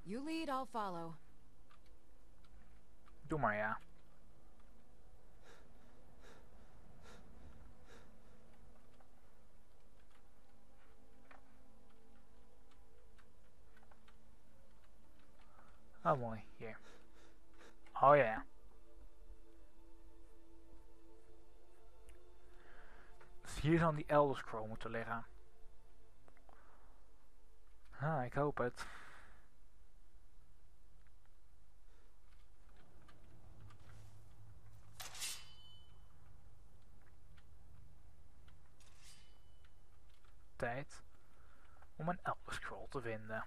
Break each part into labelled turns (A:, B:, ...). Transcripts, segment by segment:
A: You lead, I'll follow.
B: Doe maar, ja. Oh, mooi. Hier. Oh, ja. Dus hier zou die Elder Scroll moeten liggen. Ah, ik hoop het. Tijd om een Elder Scroll te vinden.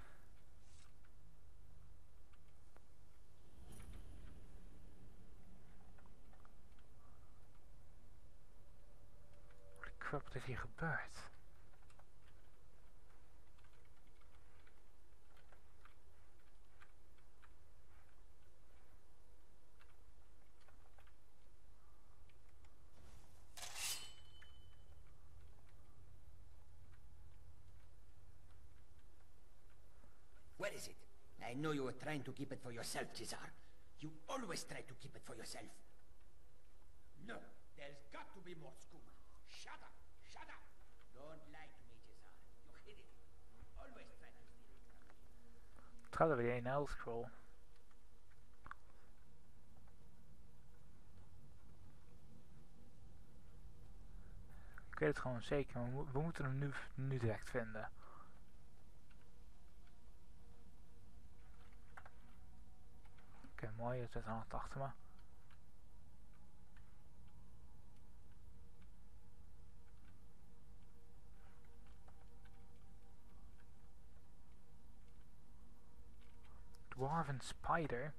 B: Holy crap, wat is hier gebeurd?
C: Where is it? I know you were trying to keep it for yourself, Cesar. You always try to keep it for yourself. No, there's got to be more skooma. Shut up, shut up. Don't lie to me, Cesar. You hid it. Always try to steal it from me.
B: Het gaat er weer een Elder Scroll. Ik weet het gewoon zeker, maar we moeten hem nu direct vinden. Oké, mooi, het zit er nog achter me. Dwarven Spider?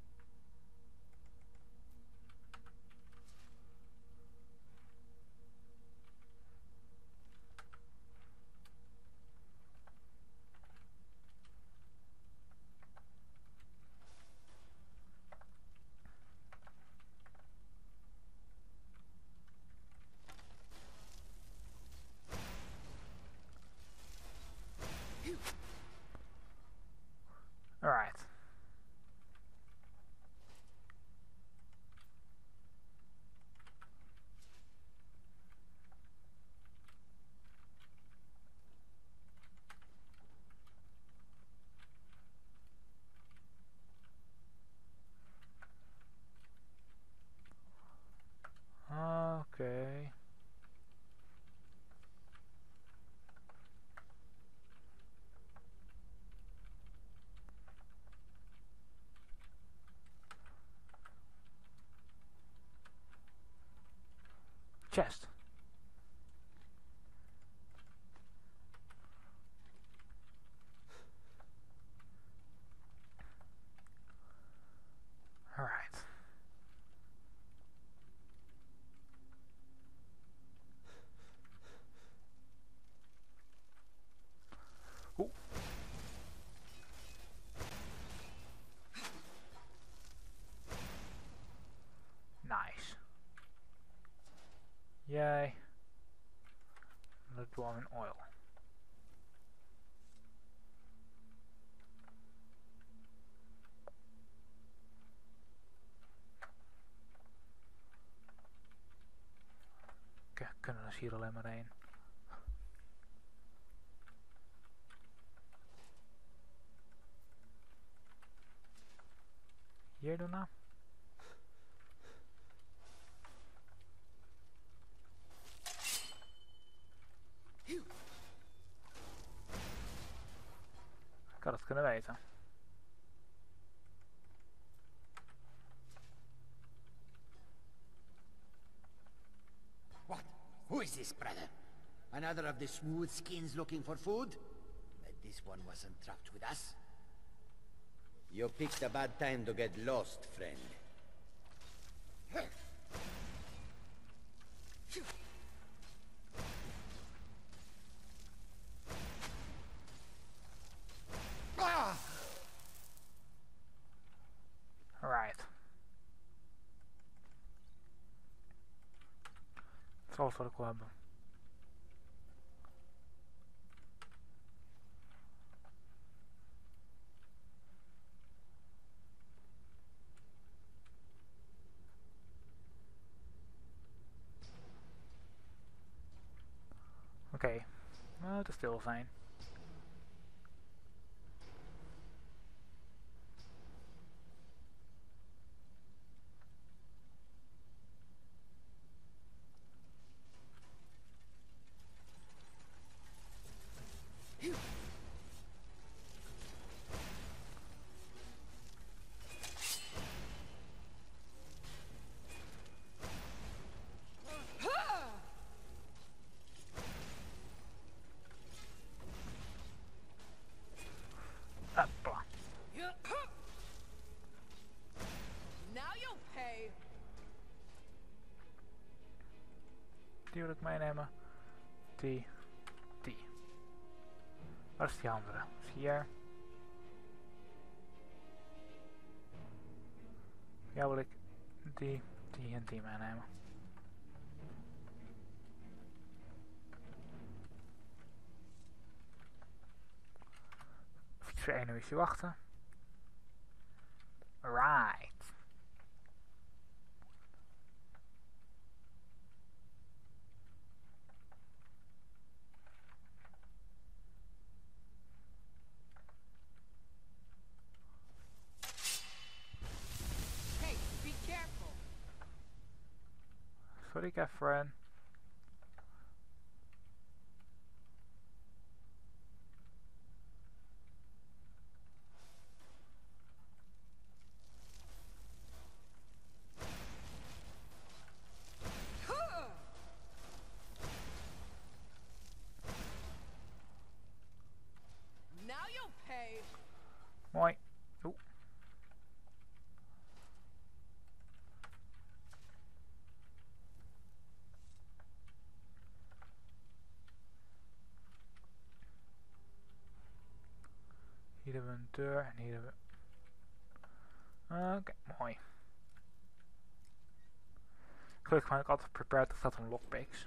B: Alright. Oké. Chest. Alright. Oeh. Nice. Yay. The Dwarven Oil. Oké, kunnen we dus hier alleen maar heen. Hier doen nou? Ik had het kunnen weten.
C: What? Who is this, brother? Another of the smooth skins looking for food? But this one wasn't trapped with us. You picked a bad time to get lost, friend.
B: Alright. Dat is alles wat ik wil hebben. Oké, nou, te stil zijn. Hoppa.
A: Now you'll pay.
B: Die wil ik meenemen. Die. Waar is die andere? Is hier. Ja, wil ik die en die meenemen. Even voor 1 uurtje wachten. Right.
A: Hey, be careful.
B: Sorry, Catherine.
A: Now you'll pay.
B: Mooi. Oeh. Hier hebben we een deur en hier hebben we... Oké, mooi. Gelukkig ben ik altijd prepared, er staat een lockpicks.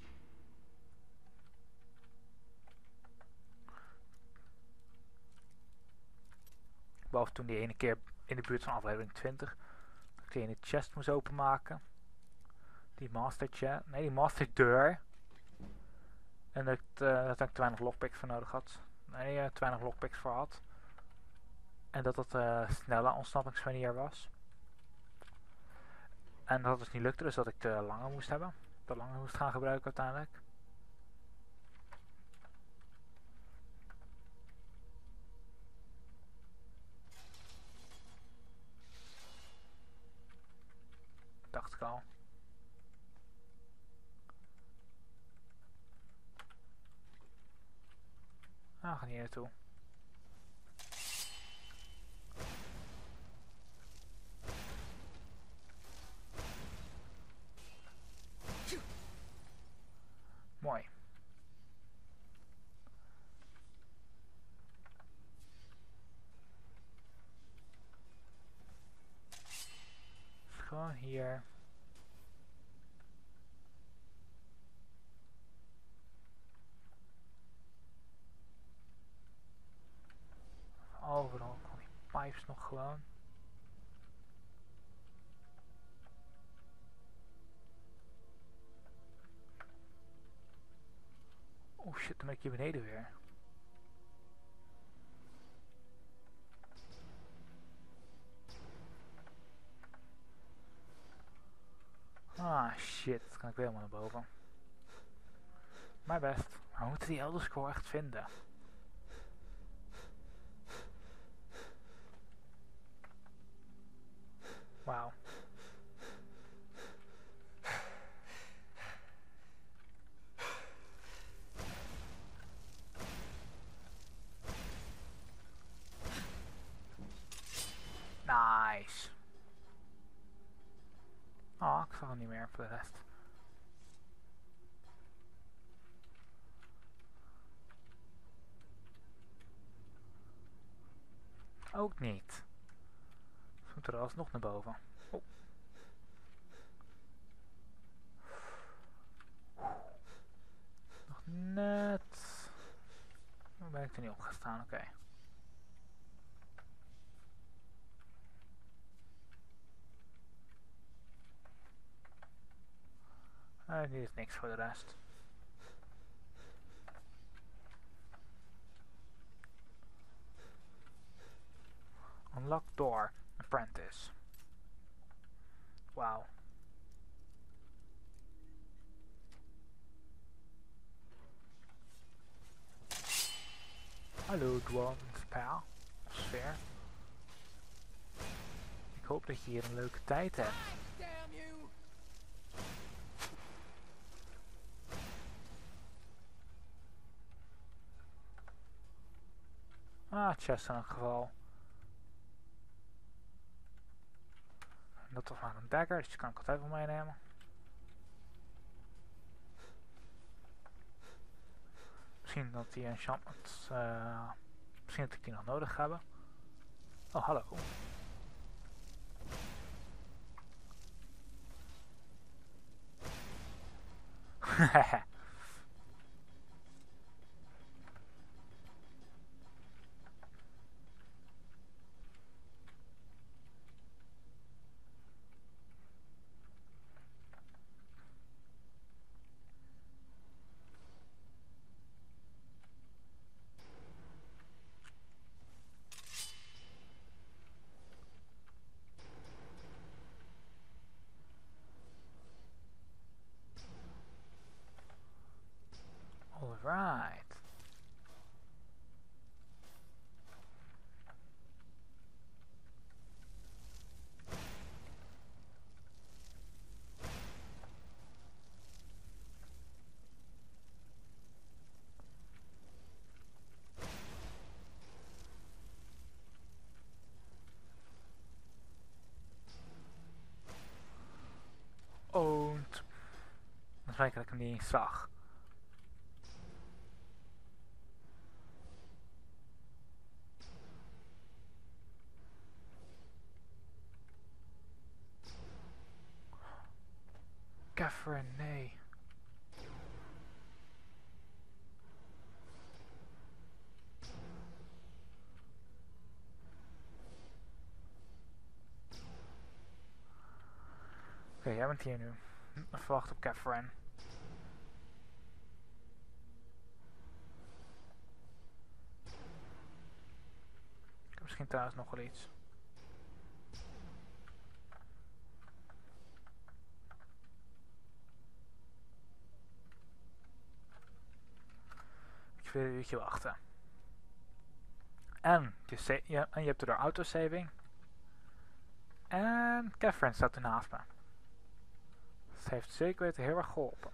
B: Behalve toen die ene keer in de buurt van aflevering 20 dat ik die ene chest moest openmaken. Die master chest, nee die master deur. En dat ik te weinig lockpicks voor nodig had. Nee, te weinig lockpicks voor had. En dat dat snelle ontsnappingsmanier was. En dat dus niet lukte, dus dat ik te lange moest hebben. Te lange moest gaan gebruiken uiteindelijk. Dacht ik al. Nou, we gaan hier naartoe. Mooi. Gewoon hier. Overal al die pipes nog gewoon. Oh shit, dan ben ik hier beneden weer. Ah shit, dat kan ik weer helemaal naar boven. Maar best. Maar we moeten die Elder Scroll echt vinden. Wauw. Nice. Oh, ik zag hem niet meer voor de rest. Ook niet. We moeten er alsnog naar boven. Oh. Nog net. Hoe ben ik er niet opgestaan? Oké. Hier is niks voor de rest. Unlock door. Apprentice. Wauw. Hallo dwarvenspel. Sfeer. Ik hoop dat je hier een leuke tijd hebt.
A: Damn you!
B: Chest in elk geval. Dat was maar een dagger, dus die kan ik altijd wel meenemen. Misschien dat die enchantment... misschien dat ik die nog nodig heb. Oh, hallo. Haha. Alright. Oont. Dan zei ik dat ik hem niet eens zag. Catherine, nee. Oké, jij bent hier nu. Even wachten op Catherine. Ik heb misschien thuis nog wel iets. Ik wil een uurtje wachten. En je hebt er autosaving. En Catherine staat er naast me. Dat heeft zeker weten heel erg geholpen.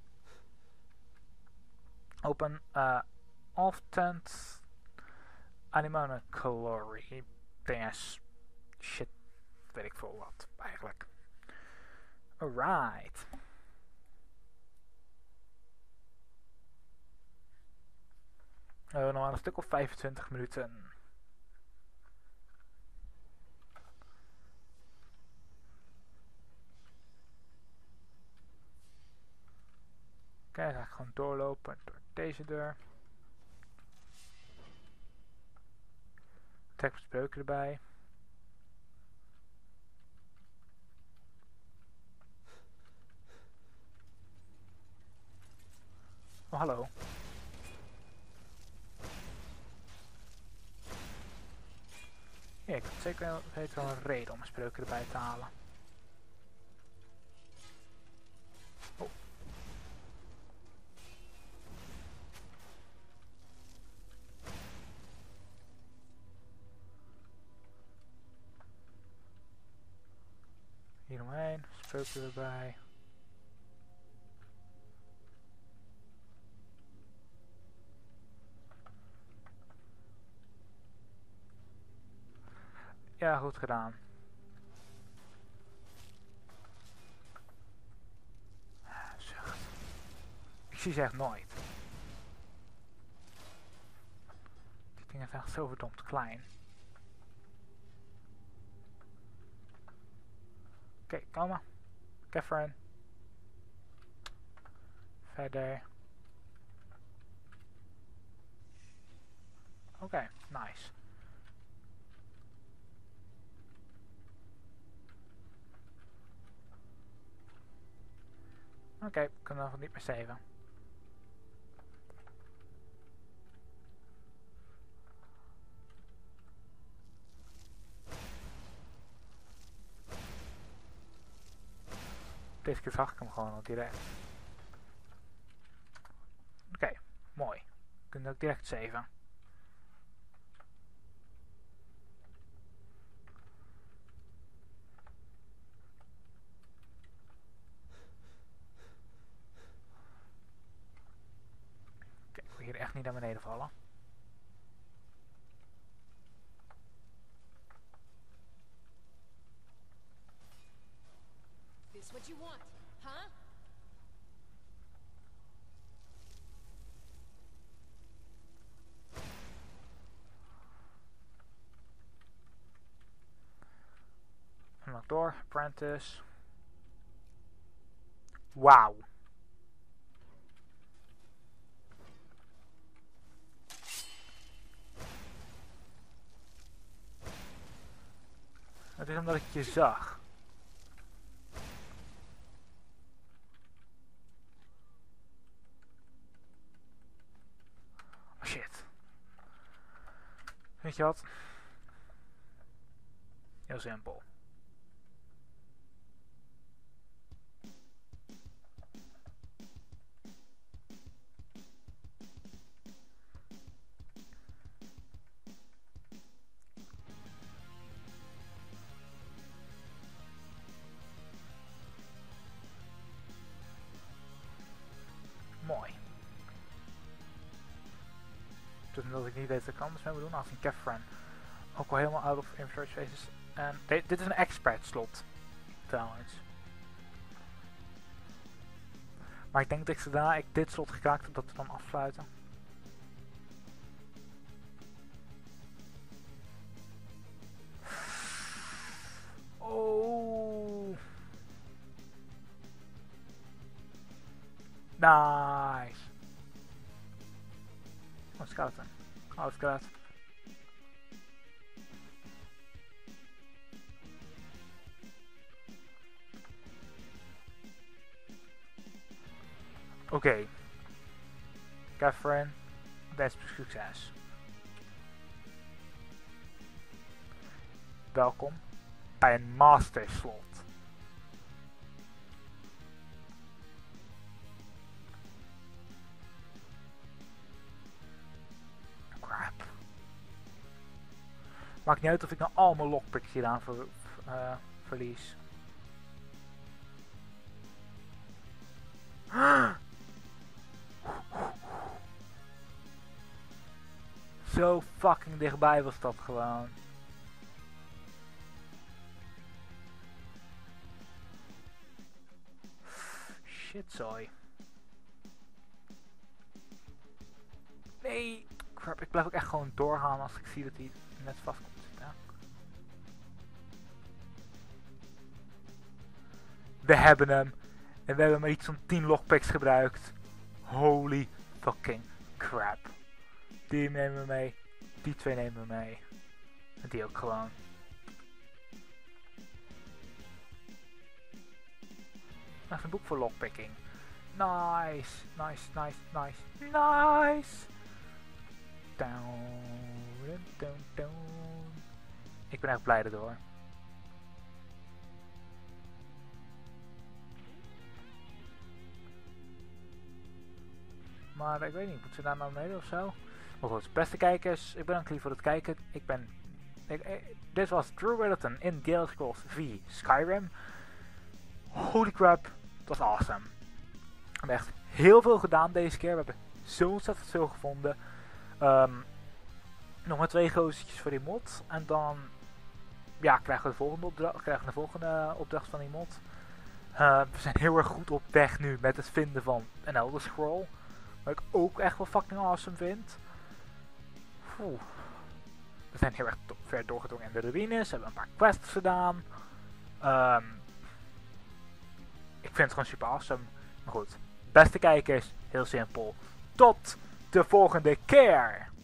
B: Open Off-Tent Anemone Calorie DS. Shit, weet ik veel wat eigenlijk. Alright. Nog maar een stuk of 25 minuten. Oké, dan ga ik gewoon doorlopen door deze deur. Trek mijn spreuken erbij. Oh, hallo. Ja, ik heb zeker wel een reden om mijn spreuken erbij te halen. Oh. Hier omheen, spreuken erbij. Ja, goed gedaan. Zucht. Ik zie ze echt nooit. Die dingen zijn echt zo verdomd klein. Oké, kom maar. Catherine. Verder. Oké, nice. Oké, kunnen we nog niet meer saven. Deze keer zag ik hem gewoon al direct. Oké, mooi. We kunnen ook direct saven. Oké, ik wil hier echt niet naar beneden vallen.
A: This what you want, huh?
B: Unlock door, apprentice. Wauw. Het is omdat ik je zag. Oh shit. Weet je wat? Heel simpel. Mooi. Dus omdat ik niet weet wat ik anders mee moet doen als een Catherine ook al helemaal out of inventory spaces. En dit is een expert slot trouwens. Maar ik denk dat zodra ik dit slot geraakt heb, dat we dan afsluiten. Oh. Nice. Oh, skeleton. Oh, skeleton. Oké. Catherine, best succes. Welkom bij een master slot. Crap. Maakt niet uit of ik nou al mijn lockpicks hieraan verlies. Zo fucking dichtbij was dat gewoon. Shit, sorry. Nee, crap, ik blijf ook echt gewoon doorgaan als ik zie dat hij net vast komt zitten. We hebben hem. En we hebben maar iets van 10 lockpicks gebruikt. Holy fucking crap. Die nemen we mee. Die twee nemen we mee. En die ook gewoon. Dat is een boek voor lockpicking. Nice. Nice, nice, nice. Nice. Down, down, down. Ik ben echt blij erdoor. Maar ik weet niet, moeten ze daar nou beneden of zo? Maar goed, beste kijkers, ik bedank jullie voor het kijken. Dit was Drew Weatherton in The Elder Scrolls V Skyrim. Holy crap, het was awesome. We hebben echt heel veel gedaan deze keer. We hebben zo ontzettend veel gevonden. Nog maar 2 gozertjes voor die mod. En dan ja, krijgen we de volgende opdracht van die mod. We zijn heel erg goed op weg nu met het vinden van een Elder Scroll. Wat ik ook echt wel fucking awesome vind. Oeh. We zijn heel erg ver doorgedrongen in de ruïnes. We hebben een paar quests gedaan. Ik vind het gewoon super awesome. Maar goed, beste kijkers, heel simpel. Tot de volgende keer!